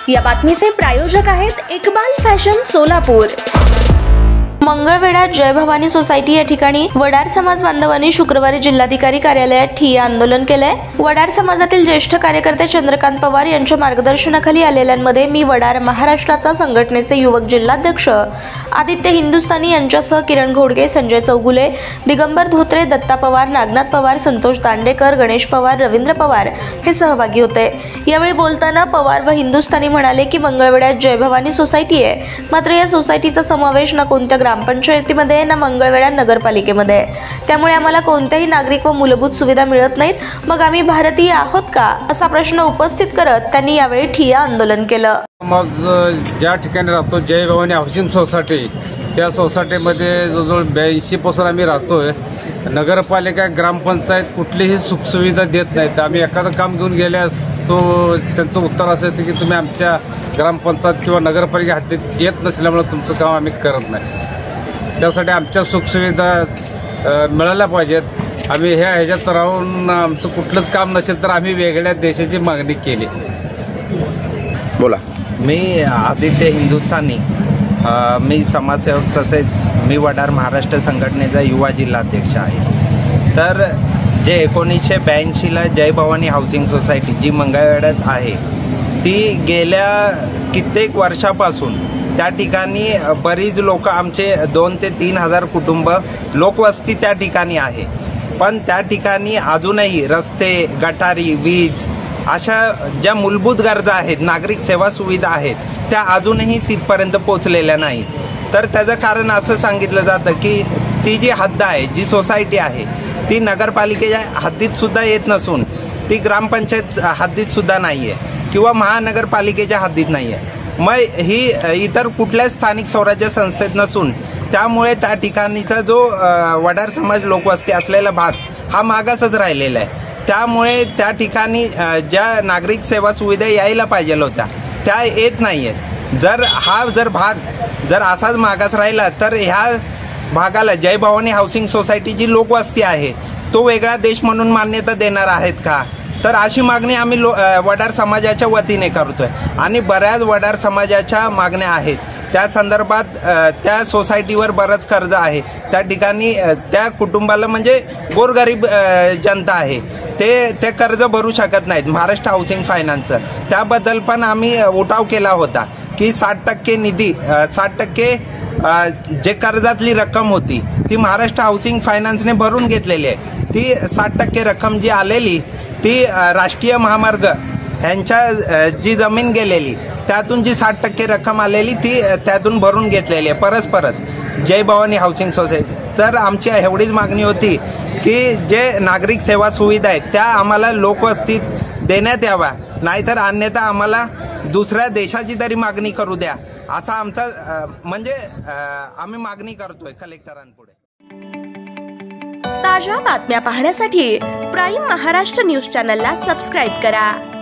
या बातमीचे प्रायोजक आहेत इकबाल फॅशन सोलापूर। मंगळवेढा जय भवानी सोसायटी या ठिकाणी वडार समाज बांधवांनी शुक्रवारी जिल्हाधिकारी कार्यालयात ठिय्या आंदोलन केले। वडार समाजातील ज्येष्ठ कार्यकर्ते चंद्रकांत पवार यांच्या मार्गदर्शनाखाली आलेल्यांमध्ये मी वडार महाराष्ट्राचा संघटनेचे युवक जिल्हाध्यक्ष आदित्य हिंदुस्थानी यांच्यासह किरण घोडगे, संजय चौगुले, दिगंबर धोत्रे, दत्ता पवार, नागनाथ पवार, संतोष दांडेकर, गणेश पवार, रवींद्र पवार हे सहभागी होते। यावेळी बोलताना पवार व हिंदुस्थानी म्हणाले की मंगळवेढ्यात जय भवानी सोसायटी आहे, मात्र या सोसायटीचा समावेश ना कोणत्या ग्रामपंचायतीमध्ये ना मंगळवेढा नगरपालिकेमध्ये, त्यामुळे आम्हाला कोणत्याही नागरिक व मूलभूत सुविधा मिळत नाहीत। मग आम्ही भारतीय आहोत का, असा प्रश्न उपस्थित करत त्यांनी यावेळी ठिय्या आंदोलन केलं। मग ज्या ठिकाणी राहतो जय भवानी हाऊसिंग सोसायटी, त्या सोसायटीमध्ये जवळजवळ 82 पासून आम्ही राहतोय। नगरपालिका ग्रामपंचायत कुठलीही सुखसुविधा देत नाहीत। आम्ही एखादं काम घेऊन गेल्यास तो त्यांचं उत्तर असं येतं की तुम्ही आमच्या ग्रामपंचायत किंवा नगरपालिका हद्दीत येत नसल्यामुळे तुमचं काम आम्ही करत नाही। त्यासाठी आमच्या सुखसुविधा मिळाल्या पाहिजेत। आम्ही ह्याच्यात राहून आमचं कुठलंच काम नसेल तर आम्ही वेगळ्या देशाची मागणी केली। बोला। मी आदित्य हिंदुस्थानी, मी समाजसेवक तसेच मी वडार महाराष्ट्र संघटनेचा युवा जिल्हाध्यक्ष आहे। तर जे 1982ला जय भवानी हाऊसिंग सोसायटी जी मंगळवेढ्यात आहे, ती गेल्या कित्येक वर्षापासून त्या ठिकाणी बरीच लोक, आमचे 2 ते 3 हजार कुटुंब लोकवस्ती त्या ठिकाणी आहे। पण त्या ठिकाणी अजूनही रस्ते, गटारी, वीज अशा ज्या मूलभूत गरजा आहेत, नागरिक सेवा सुविधा आहेत, त्या अजूनही तिथपर्यंत पोहोचलेल्या नाही। तर त्याचं कारण असं सांगितलं जातं की ती जी हद्द आहे, जी सोसायटी आहे, ती नगरपालिकेच्या हद्दीत सुद्धा येत नसून ती ग्रामपंचायत हद्दीत सुद्धा नाहीये किंवा महानगरपालिकेच्या हद्दीत नाहीये। मग ही इतर कुठल्याच स्थानिक स्वराज्य संस्थेत नसून त्यामुळे त्या ठिकाणीचा जो वडार समाज लोकवस्ती असलेला भाग हा मागासच राहिलेला आहे। त्यामुळे त्या ठिकाणी ज्या नागरिक सेवा सुविधा यायला पाहिजे होत्या त्या येत नाहीयेत। जर भाग असाच मागास राहिला तर ह्या भागाला जय भवानी हाऊसिंग सोसायटी जी लोकवस्ती आहे तो वेगळा देश म्हणून मान्यता देणार आहेत का? तर अशी मागणी आम्ही वडार समाजाच्या वतीने करतोय आणि बऱ्याच वडार समाजाच्या मागण्या आहेत। त्या संदर्भात त्या सोसायटीवर बरंच कर्ज आहे। त्या ठिकाणी त्या कुटुंबाला म्हणजे गोरगरीब जनता आहे, ते कर्ज भरू शकत नाहीत महाराष्ट्र हाऊसिंग फायनान्सचं। त्याबद्दल पण आम्ही उठाव केला होता की 60% निधी, 60% जे कर्जातली रक्कम होती ती महाराष्ट्र हाऊसिंग फायनान्सने भरून घेतलेली आहे। ती 60% रक्कम जी आलेली ती राष्ट्रीय महामार्ग यांच्या जी जमीन गेलेली त्यातून जी 60% रक्कम आलेली ती त्यातून भरून घेतलेली आहे परत जय भवानी हाऊसिंग सोसायटी। तर आमची एवढीच मागणी होती की जे नागरिक सेवा सुविधा आहेत त्या आम्हाला लोकवस्तीत देण्यात याव्या, नाहीतर अन्यथा आम्हाला दुसऱ्या देशाची तरी मागणी करू द्या, असा आमचा म्हणजे आम्ही मागणी करतोय कलेक्टरांपुढे। ताज्या बातम्या पाहण्यासाठी प्राईम महाराष्ट्र न्यूज चॅनलला सबस्क्राईब करा।